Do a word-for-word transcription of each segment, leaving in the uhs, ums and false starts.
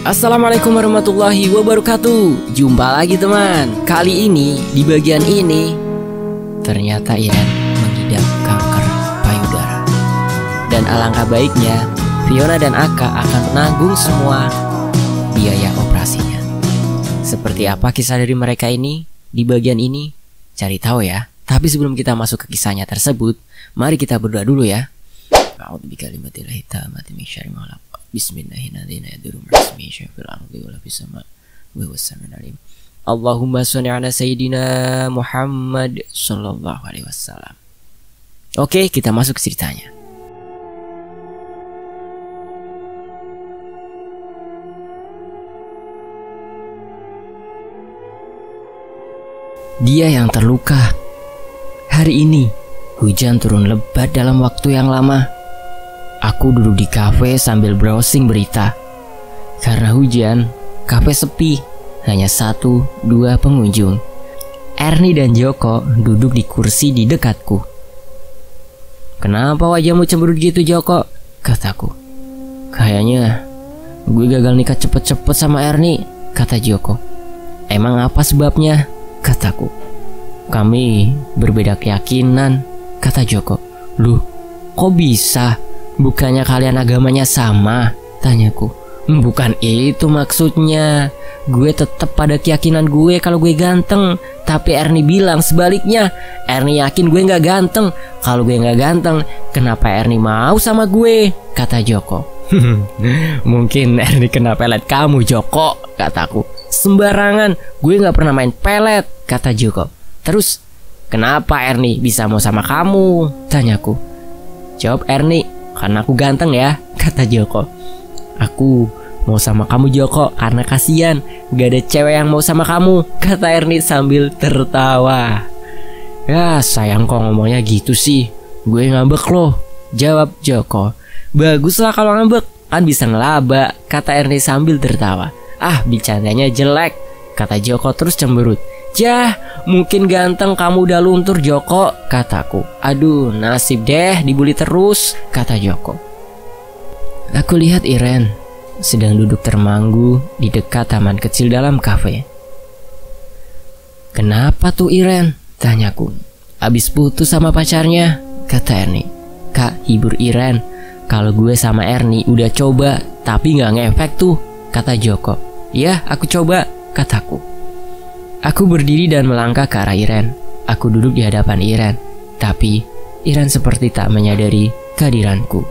Assalamualaikum warahmatullahi wabarakatuh. Jumpa lagi teman. Kali ini di bagian ini ternyata Iren mengidap kanker payudara. Dan alangkah baiknya Fiona dan Aka akan menanggung semua biaya operasinya. Seperti apa kisah dari mereka ini di bagian ini? Cari tahu ya. Tapi sebelum kita masuk ke kisahnya tersebut, mari kita berdoa dulu ya. A'udzu bikalimatillahi tammati min syarri ma khalaq. Bismillahirrahmanirrahim. Allahumma sholli ala sayyidina Muhammad sallallahu alaihi wasallam. Oke, kita masuk ke ceritanya. Dia yang terluka. Hari ini hujan turun lebat dalam waktu yang lama. Aku duduk di kafe sambil browsing berita. Karena hujan, kafe sepi, hanya satu dua pengunjung. Ernie dan Joko duduk di kursi di dekatku. "Kenapa wajahmu cemberut gitu, Joko?" kataku. "Kayaknya gue gagal nikah cepet-cepet sama Ernie," kata Joko. "Emang apa sebabnya?" kataku. "Kami berbeda keyakinan," kata Joko. "Loh, kok bisa? Bukannya kalian agamanya sama?" tanyaku. "Bukan itu maksudnya. Gue tetap pada keyakinan gue kalau gue ganteng. Tapi Ernie bilang sebaliknya. Ernie yakin gue gak ganteng. Kalau gue gak ganteng, kenapa Ernie mau sama gue?" kata Joko. "Mungkin Ernie kena pelet kamu, Joko," kataku. "Sembarangan, gue gak pernah main pelet," kata Joko. "Terus kenapa Ernie bisa mau sama kamu?" tanyaku. "Jawab Ernie, karena aku ganteng ya," kata Joko. "Aku mau sama kamu, Joko, karena kasihan gak ada cewek yang mau sama kamu," kata Ernie sambil tertawa. "Ya sayang kok ngomongnya gitu sih. Gue ngambek loh," jawab Joko. "Baguslah kalau ngambek, kan bisa ngelaba," kata Ernie sambil tertawa. "Ah, bercandanya jelek," kata Joko terus cemberut. "Jah, mungkin ganteng kamu udah luntur, Joko," kataku. "Aduh, nasib deh dibully terus," kata Joko. Aku lihat Iren sedang duduk termanggu di dekat taman kecil dalam kafe. "Kenapa tuh Iren?" tanyaku. "Abis putus sama pacarnya," kata Ernie. "Kak, hibur Iren. Kalau gue sama Ernie udah coba, tapi gak ngefek tuh," kata Joko. "Ya, aku coba," kataku. Aku berdiri dan melangkah ke arah Iren. Aku duduk di hadapan Iren, tapi Iren seperti tak menyadari kehadiranku.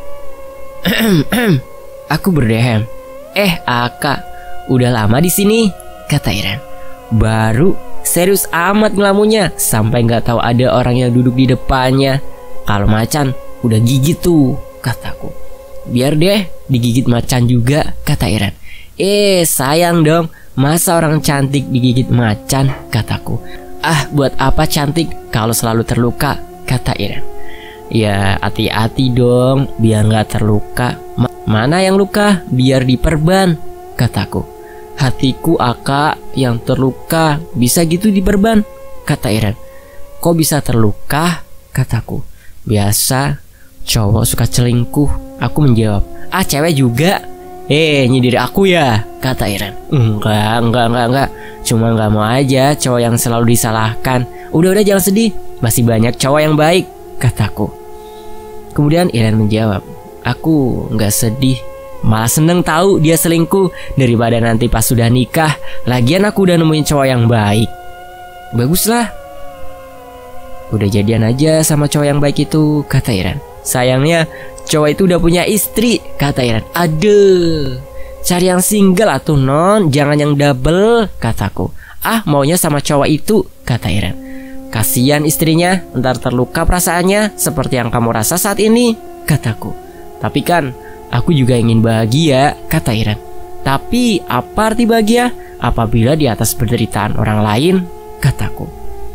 Aku berdehem. "Eh, Aka, udah lama di sini," kata Iren. "Baru, serius amat ngelamunya, sampai nggak tahu ada orang yang duduk di depannya. Kalau macan udah gigit tuh," kataku. "Biar deh digigit macan juga," kata Iren. "Eh, sayang dong. Masa orang cantik digigit macan?" kataku. "Ah, buat apa cantik kalau selalu terluka?" kata Iren. "Ya hati-hati dong, biar gak terluka." Ma "Mana yang luka? Biar diperban," kataku. "Hatiku, Aka, yang terluka. Bisa gitu diperban," kata Iren. "Kok bisa terluka?" kataku. "Biasa, cowok suka selingkuh," aku menjawab. "Ah, cewek juga?" "Eh, nyindir aku ya?" kata Iren. Enggak, enggak, enggak, enggak. Cuma gak mau aja cowok yang selalu disalahkan. Udah-udah jangan sedih, masih banyak cowok yang baik," kataku. Kemudian Iren menjawab, "Aku gak sedih, malah seneng tahu dia selingkuh daripada nanti pas sudah nikah. Lagian aku udah nemuin cowok yang baik." "Baguslah, udah jadian aja sama cowok yang baik itu," kata Iren. "Sayangnya cowok itu udah punya istri," kata Iren. "Aduh, cari yang single atuh non, jangan yang double," kataku. "Ah, maunya sama cowok itu," kata Iren. "Kasian istrinya, ntar terluka perasaannya seperti yang kamu rasa saat ini," kataku. "Tapi kan aku juga ingin bahagia," kata Iren. "Tapi apa arti bahagia apabila di atas penderitaan orang lain?" kataku.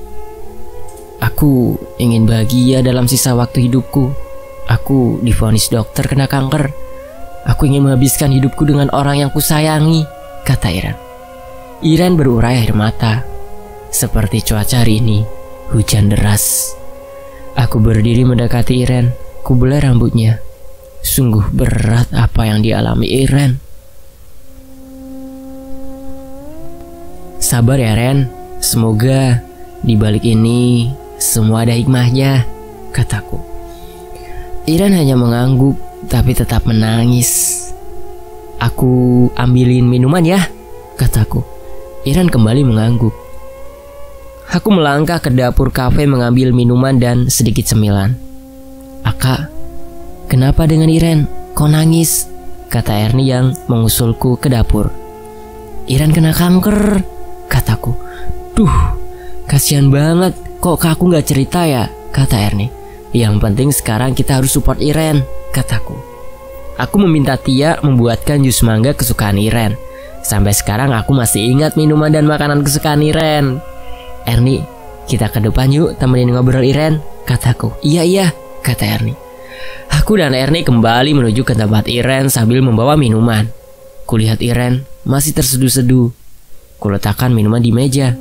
"Aku ingin bahagia dalam sisa waktu hidupku. Aku divonis dokter kena kanker. Aku ingin menghabiskan hidupku dengan orang yang kusayangi," kata Iren. Iren berurai air mata. Seperti cuaca hari ini, hujan deras. Aku berdiri mendekati Iren, kubelai rambutnya. Sungguh berat apa yang dialami Iren. Sabar ya Ren, semoga di balik ini semua ada hikmahnya, kataku. Iren hanya mengangguk tapi tetap menangis. Aku ambilin minuman ya, kataku. Iren kembali mengangguk. Aku melangkah ke dapur kafe mengambil minuman dan sedikit cemilan. Aka, kenapa dengan Iren? Kau nangis? Kata Ernie yang mengusulku ke dapur. Iren kena kanker, kataku. Duh, kasihan banget. Kok aku gak cerita ya? Kata Ernie. Yang penting sekarang kita harus support Iren, kataku. Aku meminta Tia membuatkan jus mangga kesukaan Iren. Sampai sekarang aku masih ingat minuman dan makanan kesukaan Iren. Ernie, kita ke depan yuk temenin ngobrol Iren, kataku. Iya iya, kata Ernie. Aku dan Ernie kembali menuju ke tempat Iren sambil membawa minuman. Kulihat Iren masih terseduh-seduh. Kuletakkan minuman di meja.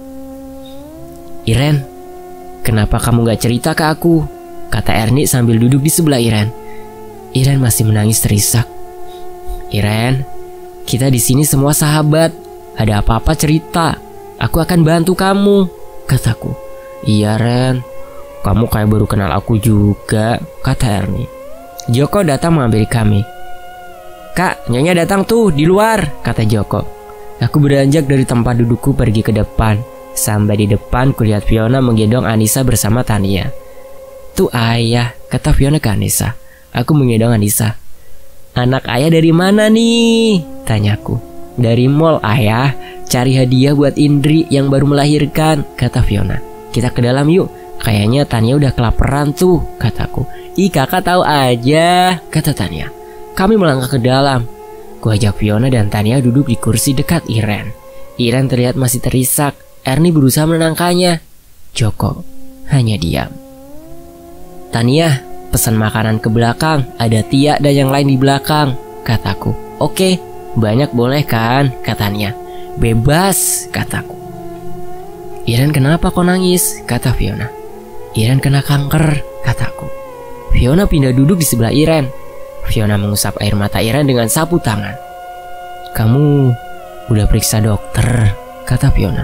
Iren, kenapa kamu gak cerita ke aku? Kata Ernie sambil duduk di sebelah Iren. Iren masih menangis terisak. Iren, kita di sini semua sahabat. Ada apa-apa cerita. Aku akan bantu kamu, kataku. Iya Ren, kamu kayak baru kenal aku juga, kata Ernie. Joko datang menghampiri kami. Kak, Nyonya datang tuh di luar, kata Joko. Aku beranjak dari tempat dudukku pergi ke depan. Sampai di depan kulihat Fiona menggendong Anissa bersama Tania. Tuh ayah, kata Fiona ke Anissa. Aku menggendong Anissa. Anak ayah dari mana nih? Tanyaku. Dari mall ayah, cari hadiah buat Indri yang baru melahirkan, kata Fiona. Kita ke dalam yuk, kayaknya Tania udah kelaparan tuh, kataku. Ih kakak tahu aja, kata Tania. Kami melangkah ke dalam. Ku ajak Fiona dan Tania duduk di kursi dekat Iren. Iren terlihat masih terisak. Ernie berusaha menenangkannya. Joko hanya diam. Tania, pesan makanan ke belakang. Ada Tia dan yang lain di belakang, kataku. Oke, banyak boleh kan, katanya. Bebas, kataku. Iren kenapa kau nangis, kata Fiona. Iren kena kanker, kataku. Fiona pindah duduk di sebelah Iren. Fiona mengusap air mata Iren dengan sapu tangan. Kamu udah periksa dokter, kata Fiona.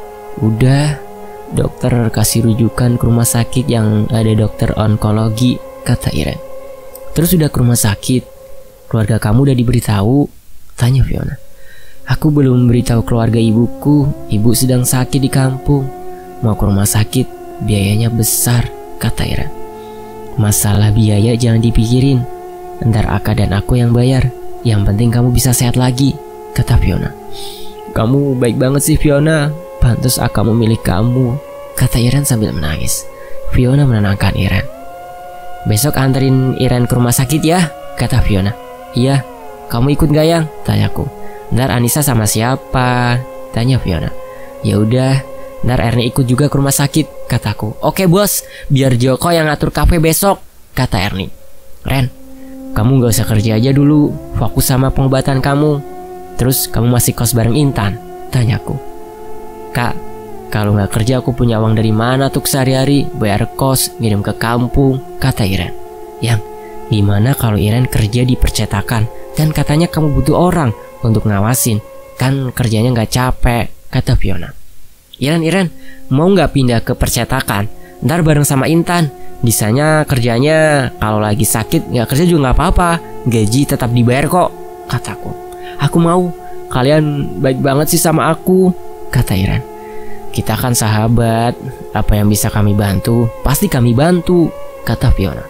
Udah, dokter kasih rujukan ke rumah sakit yang ada dokter onkologi, kata Iren. Terus udah ke rumah sakit, keluarga kamu udah diberitahu? Tanya Fiona. Aku belum beritahu keluarga ibuku, ibu sedang sakit di kampung. Mau ke rumah sakit, biayanya besar, kata Iren. Masalah biaya jangan dipikirin, ntar Aka dan aku yang bayar. Yang penting kamu bisa sehat lagi, kata Fiona. Kamu baik banget sih Fiona, pantas Aka memilih kamu, kata Iren sambil menangis. Fiona menenangkan Iren. Besok anterin Iren ke rumah sakit ya, kata Fiona. Iya, kamu ikut gak yang? Tanyaku. Ntar Anissa sama siapa? Tanya Fiona. Ya udah, ntar Ernie ikut juga ke rumah sakit, kataku. Oke bos, biar Joko yang ngatur kafe besok, kata Ernie. Ren, kamu gak usah kerja aja dulu, fokus sama pengobatan kamu. Terus kamu masih kos bareng Intan? Tanyaku. Kak, kalau gak kerja aku punya uang dari mana tuh sehari-hari? Bayar kos, ngirim ke kampung, kata Iren. Yang, gimana kalau Iren kerja di percetakan? Dan katanya kamu butuh orang untuk ngawasin. Kan kerjanya gak capek, kata Fiona. Iren, Iren, mau gak pindah ke percetakan? Ntar bareng sama Intan. Bisanya kerjanya kalau lagi sakit gak kerja juga gak apa-apa. Gaji tetap dibayar kok, kataku. Aku mau, kalian baik banget sih sama aku, kata Iren. Kita kan sahabat, apa yang bisa kami bantu, pasti kami bantu, kata Fiona.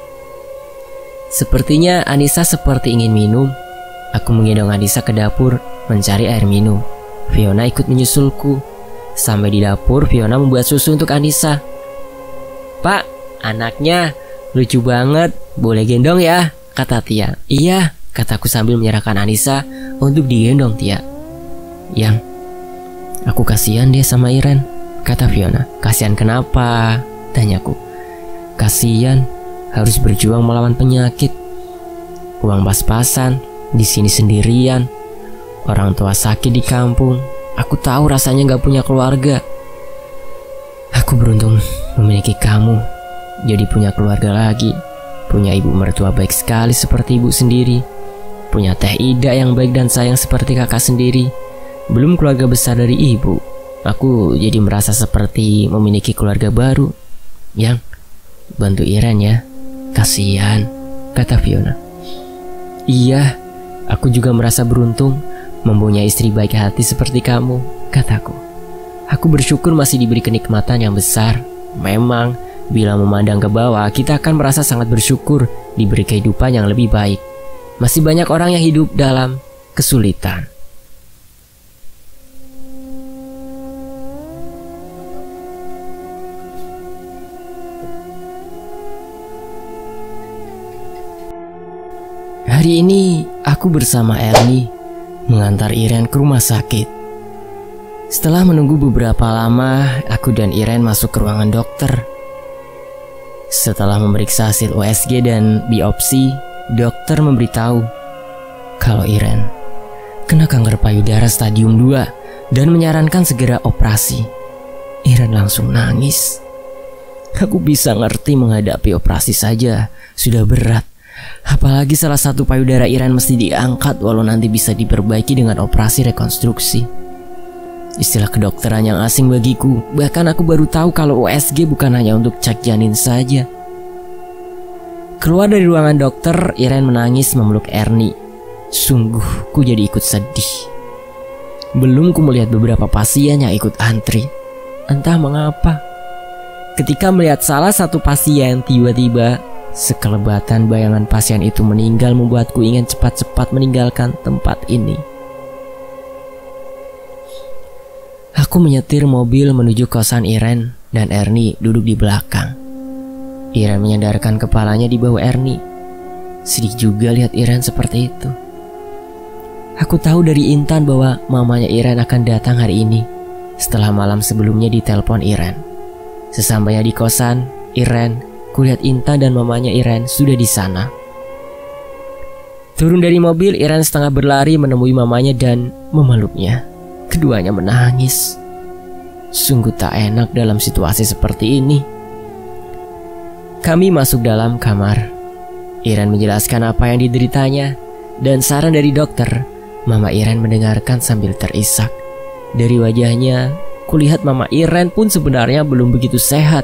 Sepertinya Anissa seperti ingin minum. Aku menggendong Anissa ke dapur mencari air minum. Fiona ikut menyusulku. Sampai di dapur, Fiona membuat susu untuk Anissa. Pak, anaknya lucu banget, boleh gendong ya, kata Tia. Iya, kataku sambil menyerahkan Anissa untuk digendong Tia. Yang, aku kasihan dia sama Iren, kata Fiona. Kasihan kenapa? Tanyaku. Kasihan harus berjuang melawan penyakit. Uang pas-pasan, di sini sendirian. Orang tua sakit di kampung. Aku tahu rasanya gak punya keluarga. Aku beruntung memiliki kamu. Jadi punya keluarga lagi. Punya ibu mertua baik sekali seperti ibu sendiri. Punya Teh Ida yang baik dan sayang seperti kakak sendiri. Belum keluarga besar dari ibu, aku jadi merasa seperti memiliki keluarga baru. Yang, bantu Iren ya, kasihan, kata Fiona. Iya, aku juga merasa beruntung mempunyai istri baik hati seperti kamu, kataku. Aku bersyukur masih diberi kenikmatan yang besar. Memang, bila memandang ke bawah, kita akan merasa sangat bersyukur diberi kehidupan yang lebih baik. Masih banyak orang yang hidup dalam kesulitan. Hari ini aku bersama Ernie mengantar Iren ke rumah sakit. Setelah menunggu beberapa lama, aku dan Iren masuk ke ruangan dokter. Setelah memeriksa hasil U S G dan biopsi, dokter memberitahu kalau Iren kena kanker payudara stadium dua dan menyarankan segera operasi. Iren langsung nangis. Aku bisa ngerti menghadapi operasi saja sudah berat. Apalagi salah satu payudara Iren mesti diangkat walau nanti bisa diperbaiki dengan operasi rekonstruksi. Istilah kedokteran yang asing bagiku. Bahkan aku baru tahu kalau U S G bukan hanya untuk cek janin saja. Keluar dari ruangan dokter, Iren menangis memeluk Ernie. Sungguh, ku jadi ikut sedih. Belum ku melihat beberapa pasien yang ikut antri. Entah mengapa, ketika melihat salah satu pasien tiba-tiba sekelebatan bayangan pasien itu meninggal membuatku ingin cepat-cepat meninggalkan tempat ini. Aku menyetir mobil menuju kosan Iren dan Ernie duduk di belakang. Iren menyandarkan kepalanya di bahu Ernie. Sedih juga lihat Iren seperti itu. Aku tahu dari Intan bahwa mamanya Iren akan datang hari ini setelah malam sebelumnya ditelepon Iren. Sesampainya di kosan Iren, kulihat Intan dan mamanya Iren sudah di sana. Turun dari mobil, Iren setengah berlari menemui mamanya dan memeluknya. Keduanya menangis. Sungguh tak enak dalam situasi seperti ini. Kami masuk dalam kamar. Iren menjelaskan apa yang dideritanya dan saran dari dokter. Mama Iren mendengarkan sambil terisak. Dari wajahnya, kulihat mama Iren pun sebenarnya belum begitu sehat.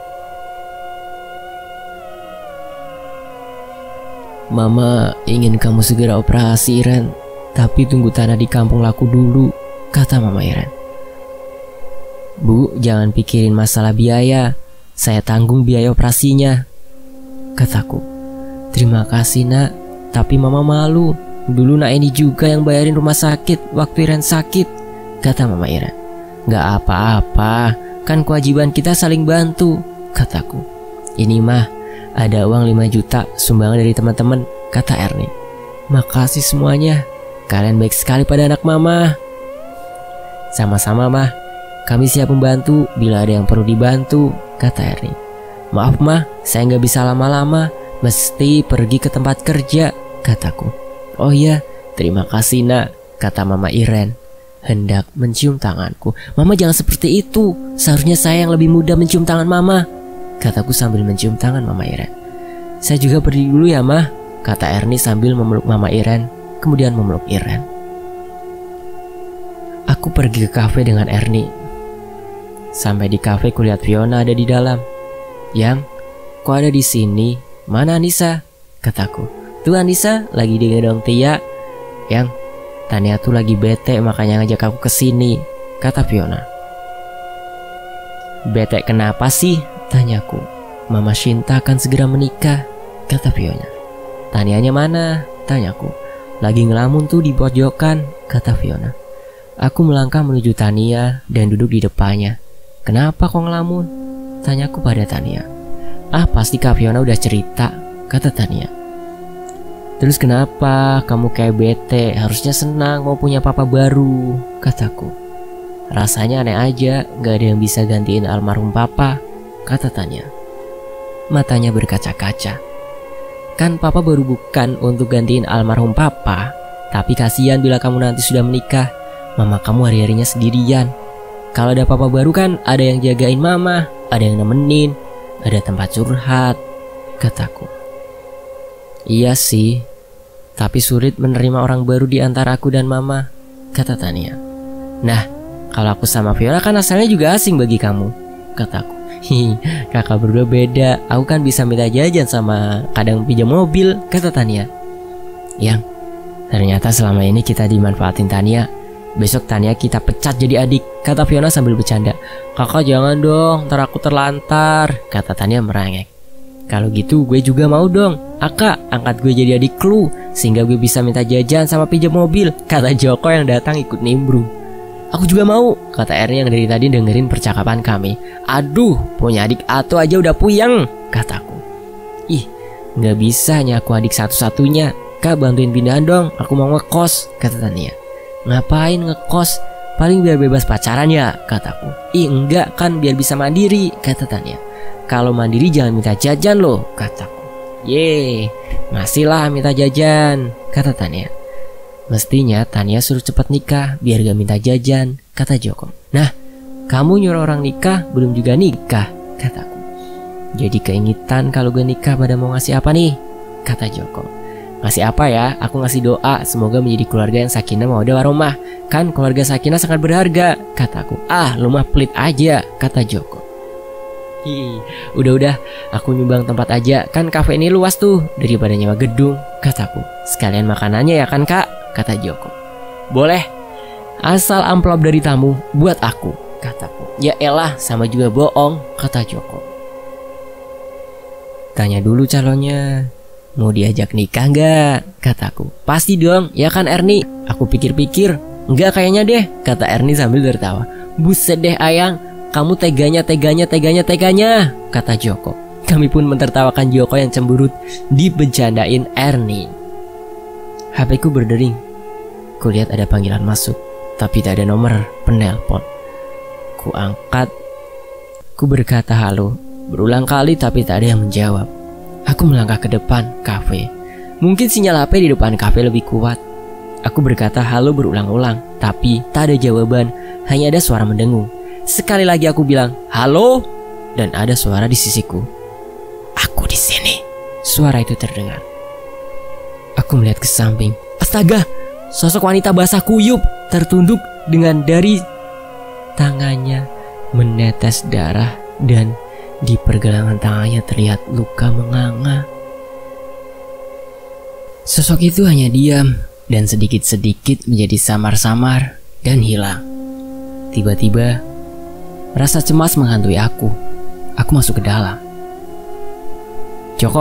Mama ingin kamu segera operasi, Iren. Tapi tunggu tanah di kampung laku dulu, kata mama Iren. Bu, jangan pikirin masalah biaya. Saya tanggung biaya operasinya, kataku. Terima kasih nak, tapi mama malu. Dulu nak ini juga yang bayarin rumah sakit waktu Iren sakit, kata mama Iren. Gak apa-apa, kan kewajiban kita saling bantu, kataku. Ini mah ada uang lima juta sumbangan dari teman-teman, kata Ernie. Makasih semuanya, kalian baik sekali pada anak mama. Sama-sama mah, kami siap membantu bila ada yang perlu dibantu, kata Ernie. Maaf mah, saya nggak bisa lama-lama, mesti pergi ke tempat kerja, kataku. Oh iya, terima kasih nak, kata mama Iren, hendak mencium tanganku. Mama jangan seperti itu, seharusnya saya yang lebih mudah mencium tangan mama, kataku sambil mencium tangan mama Iren. Saya juga pergi dulu ya mah, kata Ernie sambil memeluk mama Iren, kemudian memeluk Iren. Aku pergi ke kafe dengan Ernie. Sampai di kafe kulihat Fiona ada di dalam. Yang, kok ada di sini? Mana Anissa? Kataku. Tuh Anissa lagi digendong Tia. Yang, Tania tuh lagi bete makanya ngajak aku kesini, kata Fiona. Bete kenapa sih? Tanyaku. Mama Shinta akan segera menikah, kata Fiona. Tanianya mana? Tanyaku. Lagi ngelamun tuh di pojokan, kata Fiona. Aku melangkah menuju Tania dan duduk di depannya. Kenapa kok ngelamun? Tanyaku pada Tania. Ah pasti Kak Fiona udah cerita, kata Tania. Terus kenapa kamu kayak bete? Harusnya senang mau punya papa baru, kataku. Rasanya aneh aja, gak ada yang bisa gantiin almarhum papa, kata Tania. Matanya berkaca-kaca. Kan papa baru bukan untuk gantiin almarhum papa, tapi kasihan bila kamu nanti sudah menikah. Mama kamu hari-harinya sendirian. Kalau ada papa baru kan ada yang jagain mama, ada yang nemenin, ada tempat curhat, kataku. Iya sih, tapi sulit menerima orang baru di antara aku dan mama, kata Tania. Nah, kalau aku sama Fiona kan asalnya juga asing bagi kamu, kataku. Hi, kakak berdua beda. Aku kan bisa minta jajan sama kadang pinjam mobil, kata Tania. Yang ternyata selama ini kita dimanfaatin Tania. Besok Tania kita pecat jadi adik, kata Fiona sambil bercanda. Kakak jangan dong, ntar aku terlantar, kata Tania merengek. Kalau gitu gue juga mau dong. Aka, angkat gue jadi adik lu, sehingga gue bisa minta jajan sama pinjam mobil, kata Joko yang datang ikut nimbrung. Aku juga mau, kata Ernie yang dari tadi dengerin percakapan kami. Aduh, punya adik Ato aja udah puyeng, kataku. Ih, gak bisa nya aku adik satu-satunya. Kak, bantuin pindahan dong, aku mau ngekos, kata Tania. Ngapain ngekos? Paling biar bebas pacaran ya, kataku. Ih enggak, kan biar bisa mandiri, kata Tania. Kalau mandiri jangan minta jajan loh, kataku. Yeay, ngasihlah minta jajan, kata Tania. Mestinya Tania suruh cepet nikah biar gak minta jajan, kata Joko. Nah, kamu nyuruh orang nikah belum juga nikah, kataku. Jadi keingitan kalau gue nikah pada mau ngasih apa nih, kata Joko. Ngasih apa ya? Aku ngasih doa semoga menjadi keluarga yang sakinah mawaddah warahmah. Kan keluarga sakinah sangat berharga, kataku. Ah, lu mah pelit aja, kata Joko. Hi, udah-udah, aku nyumbang tempat aja. Kan kafe ini luas tuh daripada nyewa gedung, kataku. Sekalian makanannya ya kan kak, kata Joko. Boleh, asal amplop dari tamu buat aku, kataku. Ya elah, sama juga bohong, kata Joko. Tanya dulu calonnya, mau diajak nikah nggak? Kataku. Pasti dong, ya kan Ernie? Aku pikir-pikir, nggak kayaknya deh, kata Ernie sambil tertawa. Buset deh Ayang, kamu teganya, teganya, teganya, teganya, kata Joko. Kami pun mentertawakan Joko yang cemberut dibecandain Ernie. H P ku berdering. Kulihat ada panggilan masuk, tapi tak ada nomor penelpon. Ku angkat. Ku berkata halo berulang kali tapi tak ada yang menjawab. Aku melangkah ke depan kafe. Mungkin sinyal H P di depan kafe lebih kuat. Aku berkata halo berulang-ulang, tapi tak ada jawaban, hanya ada suara mendengung. Sekali lagi aku bilang halo, dan ada suara di sisiku. Aku di sini. Suara itu terdengar. Aku melihat ke samping. Astaga, sosok wanita basah kuyup tertunduk dengan dari tangannya menetes darah dan di pergelangan tangannya terlihat luka menganga. Sosok itu hanya diam dan sedikit-sedikit menjadi samar-samar dan hilang. Tiba-tiba rasa cemas menghantui aku. Aku masuk ke dalam. Joko,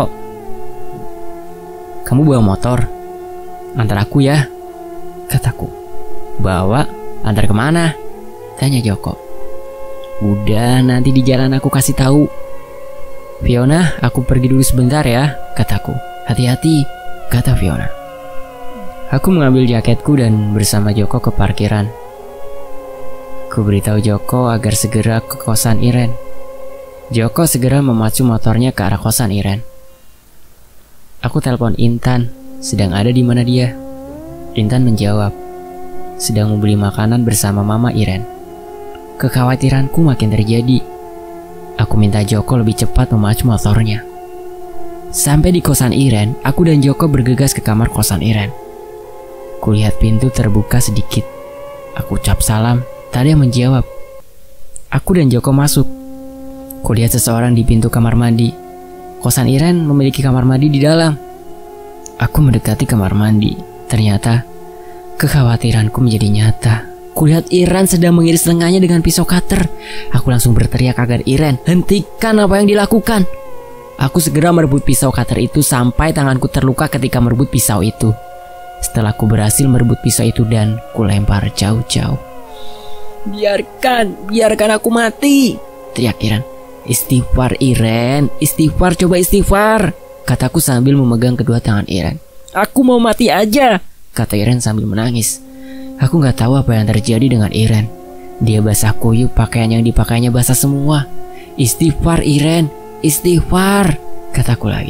kamu bawa motor? Antar aku ya, kataku. Bawa? Antar kemana? Tanya Joko. Udah, nanti di jalan aku kasih tahu. Fiona, aku pergi dulu sebentar ya, kataku. Hati-hati, kata Fiona. Aku mengambil jaketku dan bersama Joko ke parkiran. Ku beritahu Joko agar segera ke kosan Iren. Joko segera memacu motornya ke arah kosan Iren. Aku telepon Intan, sedang ada di mana dia? Intan menjawab, sedang membeli makanan bersama Mama Iren. Kekhawatiranku makin terjadi. Aku minta Joko lebih cepat memacu motornya. Sampai di kosan Iren, aku dan Joko bergegas ke kamar kosan Iren. Kulihat pintu terbuka sedikit. Aku ucap salam, tak ada yang menjawab. Aku dan Joko masuk. Kulihat seseorang di pintu kamar mandi. Kosan Iren memiliki kamar mandi di dalam. Aku mendekati kamar mandi. Ternyata kekhawatiranku menjadi nyata. Kulihat Iren sedang mengiris lengannya dengan pisau cutter. Aku langsung berteriak agar Iren hentikan apa yang dilakukan. Aku segera merebut pisau cutter itu sampai tanganku terluka ketika merebut pisau itu. Setelah aku berhasil merebut pisau itu dan kulempar jauh-jauh. Biarkan, biarkan aku mati, teriak Iren. Istighfar Iren, istighfar, coba istighfar, kataku sambil memegang kedua tangan Iren. Aku mau mati aja, kata Iren sambil menangis. Aku gak tahu apa yang terjadi dengan Iren. Dia basah kuyup, pakaian yang dipakainya basah semua. Istighfar Iren, istighfar, kataku lagi.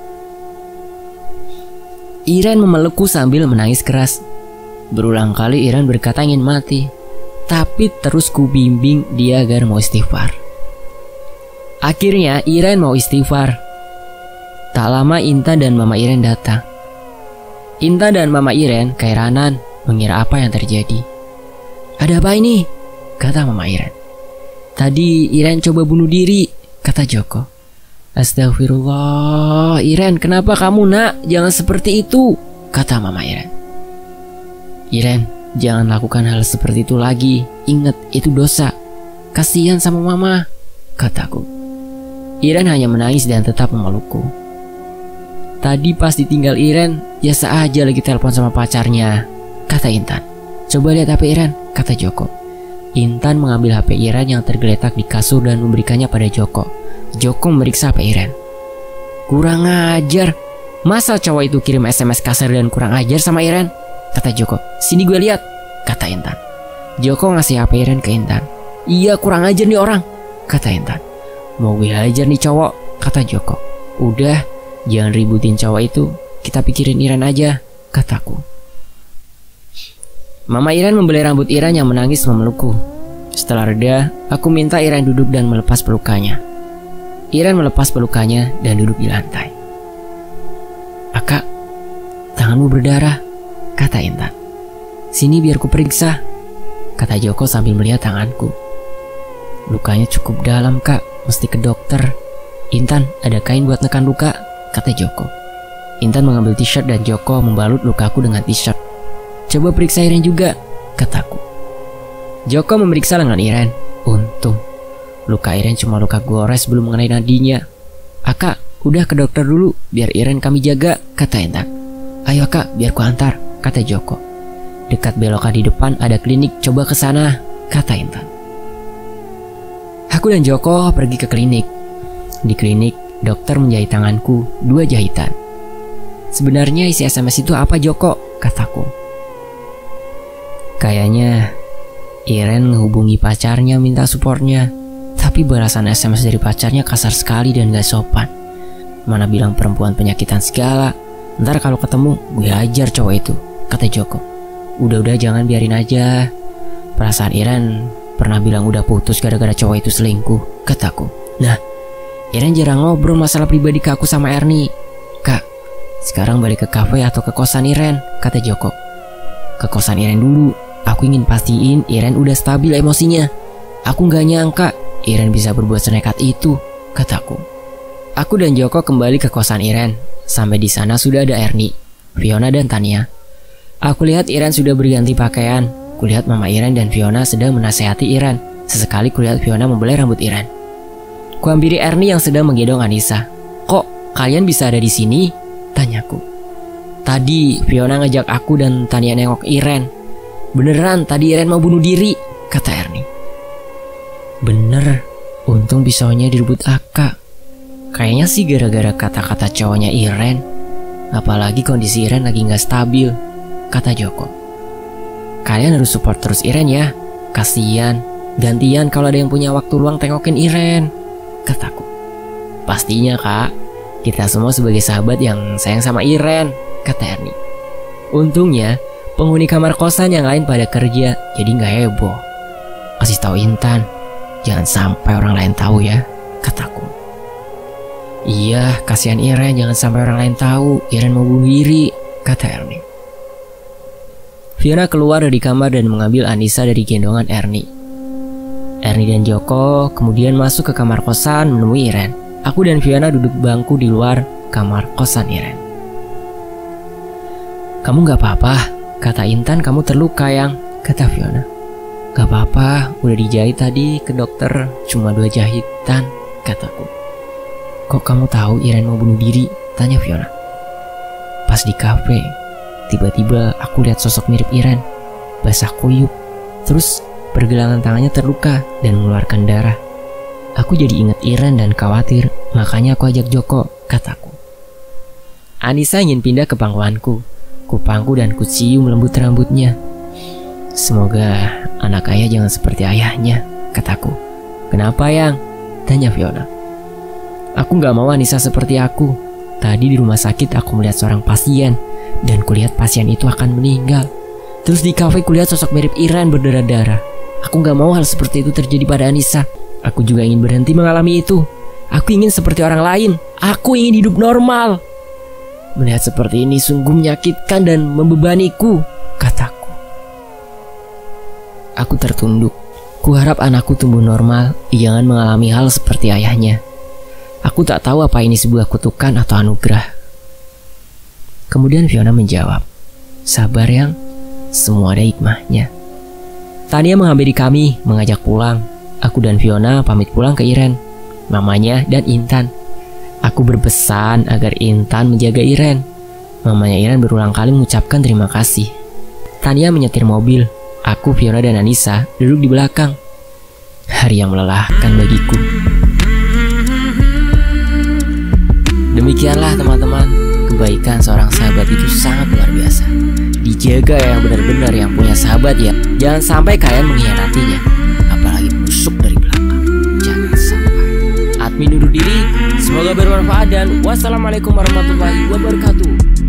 Iren memelukku sambil menangis keras. Berulang kali Iren berkata ingin mati, tapi terus ku bimbing dia agar mau istighfar. Akhirnya Iren mau istighfar. Tak lama Intan dan Mama Iren datang. Intan dan Mama Iren keiranan mengira apa yang terjadi. Ada apa ini? Kata Mama Iren. Tadi Iren coba bunuh diri, kata Joko. Astagfirullah, Iren, kenapa kamu nak? Jangan seperti itu, kata Mama Iren. Iren, jangan lakukan hal seperti itu lagi. Ingat, itu dosa. Kasihan sama Mama, kataku. Iren hanya menangis dan tetap memelukku. Tadi pas ditinggal Iren, biasa aja lagi telepon sama pacarnya, kata Intan. Coba lihat H P Iren, kata Joko. Intan mengambil H P Iren yang tergeletak di kasur dan memberikannya pada Joko. Joko memeriksa H P Iren. Kurang ajar. Masa cowok itu kirim S M S kasar dan kurang ajar sama Iren? Kata Joko. Sini gue lihat, kata Intan. Joko ngasih H P Iren ke Intan. Iya, kurang ajar nih orang, kata Intan. Mau gue hajar nih cowok, kata Joko. Udah, jangan ributin cowok itu. Kita pikirin Iren aja, kataku. Mama Iren membelai rambut Iren yang menangis memelukku. Setelah reda, aku minta Iren duduk dan melepas pelukannya. Iren melepas pelukannya dan duduk di lantai. Aka, tanganmu berdarah, kata Intan. Sini biar ku periksa, kata Joko sambil melihat tanganku. Lukanya cukup dalam kak, mesti ke dokter. Intan, ada kain buat nekan luka, kata Joko. Intan mengambil t-shirt dan Joko membalut lukaku dengan t-shirt. Coba periksa Iren juga, kataku. Joko memeriksa lengan Iren. Untung luka Iren cuma luka gores, belum mengenai nadinya. Aka, udah ke dokter dulu, biar Iren kami jaga, kata Intan. Ayo kak, biar ku antar, kata Joko. Dekat belokan di depan ada klinik, coba ke sana, kata Intan. Aku dan Joko pergi ke klinik. Di klinik, dokter menjahit tanganku dua jahitan. Sebenarnya isi S M S itu apa Joko? Kataku. Kayaknya Iren menghubungi pacarnya minta supportnya. Tapi balasan S M S dari pacarnya kasar sekali dan gak sopan. Mana bilang perempuan penyakitan segala. Ntar kalau ketemu gue hajar cowok itu, kata Joko. Udah-udah jangan biarin aja. Perasaan Iren pernah bilang udah putus gara-gara cowok itu selingkuh, kataku. Nah, Iren jarang ngobrol masalah pribadi ke aku sama Erni. Kak, sekarang balik ke kafe atau ke kosan Iren, kata Joko. Ke kosan Iren dulu. Aku ingin pastiin Iren udah stabil emosinya. Aku gak nyangka Iren bisa berbuat senekat itu, kataku. Aku dan Joko kembali ke kosan Iren. Sampai di sana sudah ada Erni, Fiona dan Tania. Aku lihat Iren sudah berganti pakaian. Kulihat Mama Iren dan Fiona sedang menasehati Iren. Sesekali kulihat Fiona membelai rambut Iren. Kuhampiri Erni yang sedang menggendong Anissa. Kok kalian bisa ada di sini? Tanyaku. Tadi Fiona ngajak aku dan Tania nengok Iren. Beneran tadi Iren mau bunuh diri, kata Erni. Bener, untung pisaunya direbut Aka. Kayaknya sih gara-gara kata-kata cowoknya Iren. Apalagi kondisi Iren lagi gak stabil, kata Joko. Kalian harus support terus Iren ya. Kasian, gantian kalau ada yang punya waktu luang tengokin Iren, kataku. Pastinya kak, kita semua sebagai sahabat yang sayang sama Iren, kata Erni. Untungnya penghuni kamar kosan yang lain pada kerja, jadi gak heboh. Kasih tahu Intan, jangan sampai orang lain tahu ya, kataku. Iya, kasihan Iren, jangan sampai orang lain tahu Iren mau bunuh diri, kata Erni. Fiona keluar dari kamar dan mengambil Anissa dari gendongan Erni. Erni dan Joko kemudian masuk ke kamar kosan menemui Iren. Aku dan Fiona duduk bangku di luar kamar kosan Iren. Kamu gak apa-apa, kata Intan. Kamu terluka yang, kata Fiona. Gak apa-apa, udah dijahit tadi ke dokter, cuma dua jahitan, kataku. Kok kamu tahu Iren mau bunuh diri? Tanya Fiona. Pas di kafe, tiba-tiba aku lihat sosok mirip Iren, basah kuyup, terus pergelangan tangannya terluka dan mengeluarkan darah. Aku jadi ingat Iren dan khawatir, makanya aku ajak Joko, kataku. Anissa ingin pindah ke pangkuanku. Kupangku dan kucium lembut rambutnya. Semoga anak ayah jangan seperti ayahnya, kataku. Kenapa yang? Tanya Fiona. Aku gak mau Anissa seperti aku. Tadi di rumah sakit aku melihat seorang pasien dan kulihat pasien itu akan meninggal. Terus di kafe kulihat sosok mirip Iren berdarah-darah. Aku gak mau hal seperti itu terjadi pada Anissa. Aku juga ingin berhenti mengalami itu. Aku ingin seperti orang lain. Aku ingin hidup normal. Melihat seperti ini sungguh menyakitkan dan membebaniku, kataku. Aku tertunduk. Kuharap anakku tumbuh normal, jangan mengalami hal seperti ayahnya. Aku tak tahu apa ini sebuah kutukan atau anugerah. Kemudian Fiona menjawab, sabar yang, semua ada hikmahnya. Tania menghampiri kami, mengajak pulang. Aku dan Fiona pamit pulang ke Iren, mamanya dan Intan. Aku berpesan agar Intan menjaga Iren. Mamanya Iren berulang kali mengucapkan terima kasih. Tania menyetir mobil. Aku, Fiona, dan Anissa duduk di belakang. Hari yang melelahkan bagiku. Demikianlah teman-teman, kebaikan seorang sahabat itu sangat luar biasa. Dijaga yang benar-benar yang punya sahabat ya. Jangan sampai kalian mengkhianatinya, apalagi menusuk dari belakang. Jangan sampai. Admin undur diri. Semoga bermanfaat dan wassalamualaikum warahmatullahi wabarakatuh.